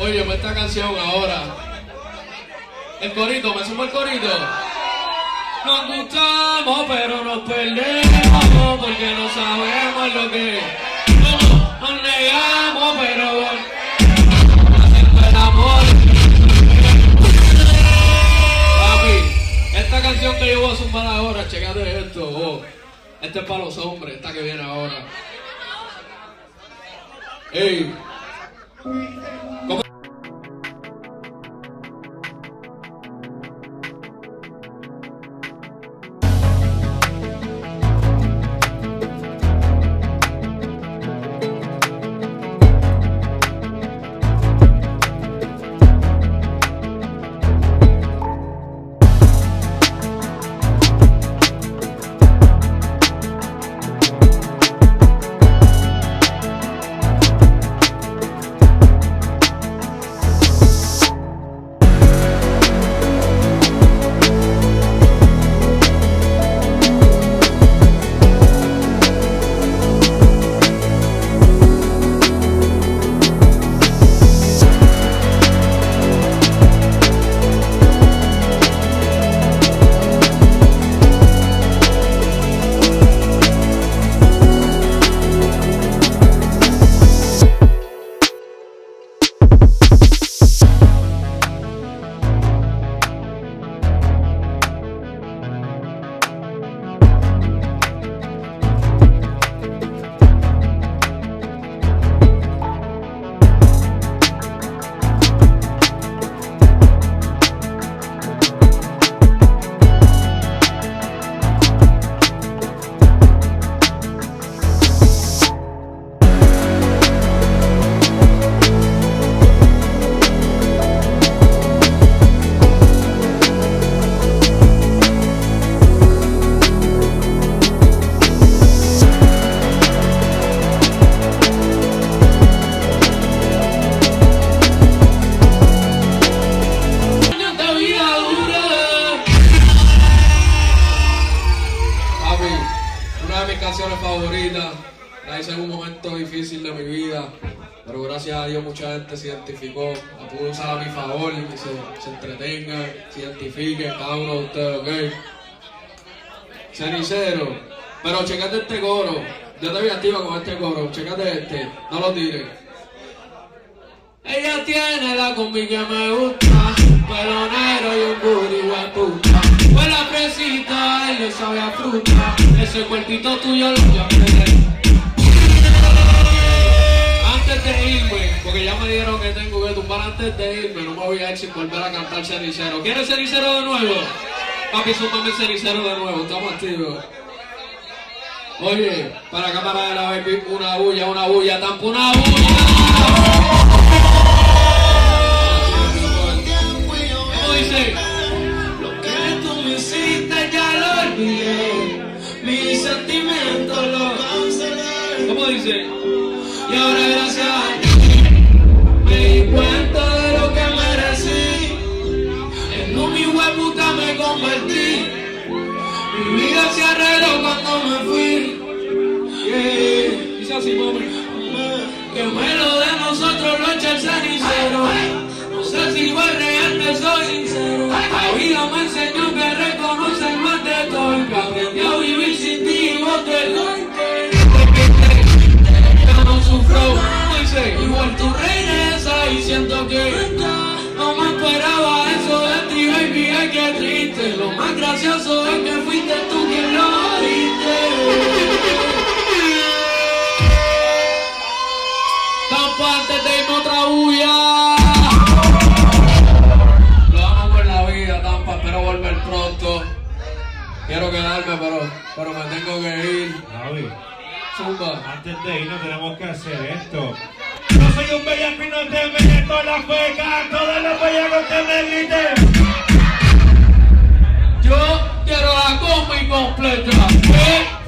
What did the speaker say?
Oye, pues esta canción ahora. El corito, ¿me sumo el corito? Nos gustamos, pero nos perdemos porque no sabemos lo que es. Nos negamos, pero haciendo el amor. Papi, esta canción que yo voy a zumbar ahora, checate esto. Oh. Este es para los hombres, esta que viene ahora. Ey. ¿Cómo? Favorita, la hice en un momento difícil de mi vida, pero gracias a Dios mucha gente se identificó, la pude usar a mi favor, que se entretengan, se identifiquen cada uno de ustedes, ¿ok? Cenicero, pero checate este coro, yo te voy activa con este coro, checate este, no lo tires. Ella tiene la combi que me gusta, pelo negro y un booty hueputa. Fue la fresita, él le sabe a fruta, ese cuerpito tuyo lo voy a aprender. Antes de irme, porque ya me dijeron que tengo que tumbar antes de irme, no me voy a ir sin volver a cantar Cenicero. ¿Quieres Cenicero de nuevo? Papi, súmame Cenicero de nuevo, estamos activos. Oye, para acá para la baby, una bulla, tampo una bulla. ¿Cómo dice? Lo que tú me hiciste ya lo olvidé, mis sentimientos lo cancelé. ¿Cómo dice? Y ahora gracias a ti me di cuenta de lo que merecí, en un hijo de puta me convertí, mi vida se arregló cuando me fui. Dice así, mami, que me lo de nosotros lo echa el cenicero. No sé si fue real, te soy sincero. La vida me enseñó que reconocer más de todo, que aprendí a vivir sin ti y vos te lo yo no sufro, dice, igual tú regresas y siento que no me esperaba eso de ti, baby, ay qué triste. Lo más gracioso es que fuiste tú quien lo diste. Antes de irme otra bulla. Lo amo por la vida, Tampa, espero volver pronto. Quiero quedarme, pero me tengo que ir. Javi, Zumba. antes de irnos tenemos que hacer esto. Yo soy un bellaco y no te meto la feca, todos los bellacos que me griten. Yo quiero la combi completa.